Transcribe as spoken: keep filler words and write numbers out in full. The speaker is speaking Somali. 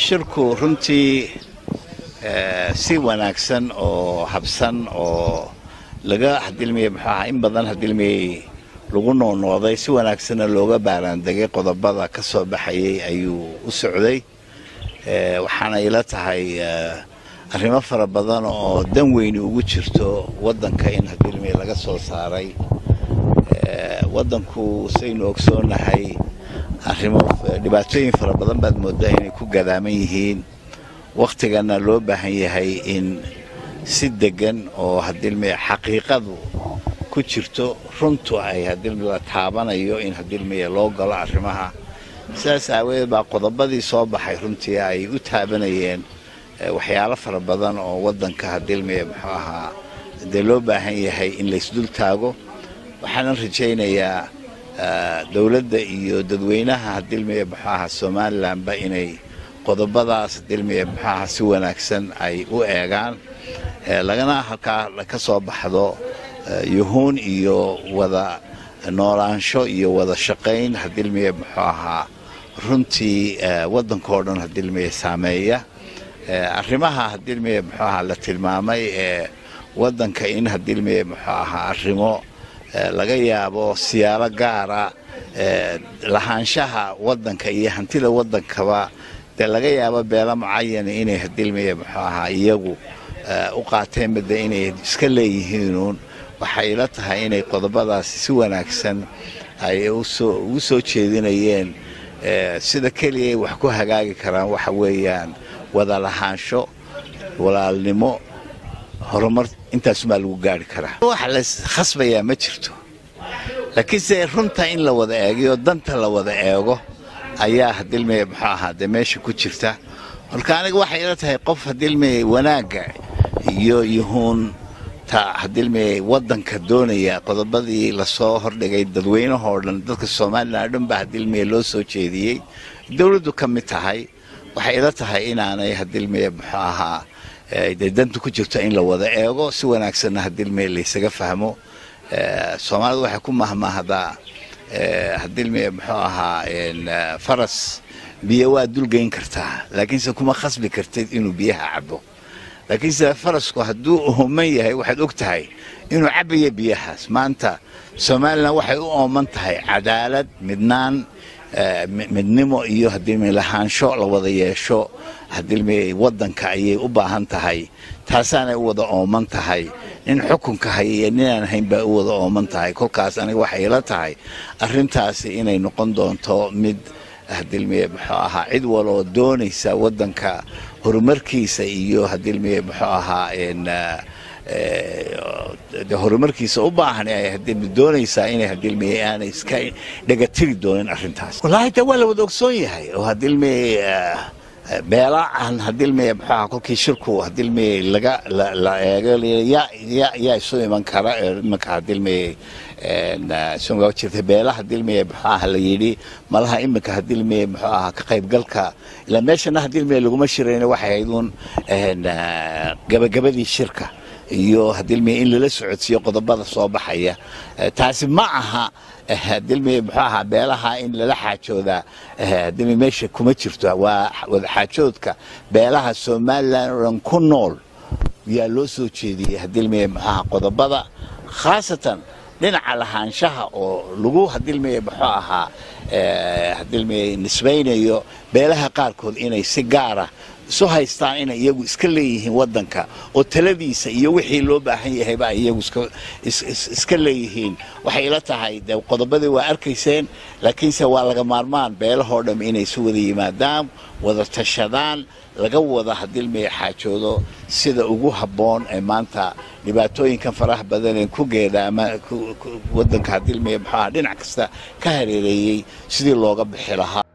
shirku runtii si wanaagsan oo habsan oo laga hadilmay maxaa in badan hadilmay lagu noolnooday si wanaagsan looga baaraandagay qodobada ka soo baxayay ayuu u socday waxaana ila tahay arrimo fara badan oo dan weyn ugu jirto wadanka in hadilmay laga soo saaray wadanku saynu ogsoonahay arrimo dhibaatooyin fara badan baad moodaa inay ku gadaaman yihiin waqtigana loo baahan yahay in si degan oo hadilmay xaqiiqadu ku jirto runtu ay hadilmay la taabanayo in hadilmay loo galo arrimaha sidaas aawadeed baa qodobadii soo baxay runtii ay u taabanayeen waxyaalo fara badan oo wadanka hadilmay muxuu ahaa dee loo baahan yahay in la isdul taago waxaan rajaynayaa dawladda iyo dadweynaha hadilmay muxuu ahaa Soomaaliland ba inay qodobadaas hadilmay muxuu ahaa si wanaagsan ay u eegaan lagana halka ka soo baxdo yuhuun iyo wada noolaansho iyo wada shaqayn hadilmay muxuu ahaa runtii wadankoo dhan hadilmay saameeya arrimaha hadilmay muxuu ahaa la tilmaamay ee wadanka in hadilmay muxuu ahaa arrimo laga yaabo siyaalo gaara lahaanshaha wadanka iyo hantida wadankaba de laga yaabo beela mucayan inay hadilmay muxuu ahaa iyagu u qaateen mid inay iska leeyihiin waxay la tahay inay qodobadaas si wanaagsan ay u soo u soo jeedinayeen sida kaliya wax ku hagaagi karaan waxa weeyaan wada lahaansho walaalnimo horumar intaas ma lagu gaari karaa waxa la khasbaya ma jirto laakiin se runta in la wada eego danta la wada eego ayaa hadilmay muxuu ahaa de meesha ku jirta halka aniga waxay ila tahay qof hadilmay wanaaga iyo yuhuun ta hadilmay wadanka doonaya qodobadii la soo hordhigay dadweynaha dhan dadka Soomaaliland dhan ba hadilmay loo soo jeediyay dawladdu ka mid tahay waxay ila tahay inaanay hadilmay muxuu ahaa danta ku jirto in la wada eego si wanaagsan hadilmay la isaga fahmo Soomaalidu waxay ku mahmaahdaa hadilmay muxuu ahaa in faras biyo waa dulgeyn kartaa laakiin se kuma khasbi kartid inuu biyaha cabo laakiin se farasku hadduu ooman yahay waxaad og tahay inuu cabayo biyahaas maanta Soomaaliland waxay u ooman tahay cadaalad midnaan midnimo iyo hadilmay lahaansho la wada yeesho hadilmay wadanka ayay u baahan tahay taasaanay u wada ooman tahay in xukunka hayay inaan hayn baa u wada ooman tahay kolkaas aniga waxay ila tahay arrintaasi inay noqon doonto mid hadilmay muxuu ahaa cid waloo doonaysa wadanka horumarkiisa iyo hadilmay muxuu ahaa in de horumarkiisa u baahan ay hadilmay doonaysa inay hadilmay aan iska dhagatiri doonin arrintaas wallahi ta wala wada ogsoon yahay oo hadilmay beela aan hadilmay muxuu ahaa kolkii shirku hadilmay laga la eego ya ya ya soo iman kara marka hadilmay soo jirtay beela hadilmay muxuu ahaa la yiri malaha imika hadilmay muxuu ahaa ka qaybgalka ila meeshana hadilmay lagu mashirayna waxay ahaydun gabagabadii shirka iyo hadilmay in la socodsiyo qodobada soo baxaya taasi ma aha hadilmay muxuu ahaa beelaha in la xaajooda hadilmay meesha kuma jirto waa wada xaajoodka beelaha Soomaaliland ku nool yaa loo soo jeediyay hadilmay muxuu ahaa qodobada khaasatan dhinaca lahaanshaha oo lagu hadilmay muxuu ahaa hadilmay nisbaynayo beelaha qaarkood inay si gaar ah soo haystaan in iyagu iska leeyihiin wadanka oo taladiisa iyo wixii loo baahan yahay ba iyagu iska leeyihiin waxay ila tahay qodobadii waa arkayseen laakiin se waa laga maarmaan beelaha dhan inay soo wada yimaadaan wada tashadaan laga wada hadilmay xaajoodo sida ugu haboon ee maanta dhibaatooyinkan faraha badan ee ku geedaama wadanka hadilmay maxaa dhinac kasta ka hareereeyay sidii looga bixi lahaa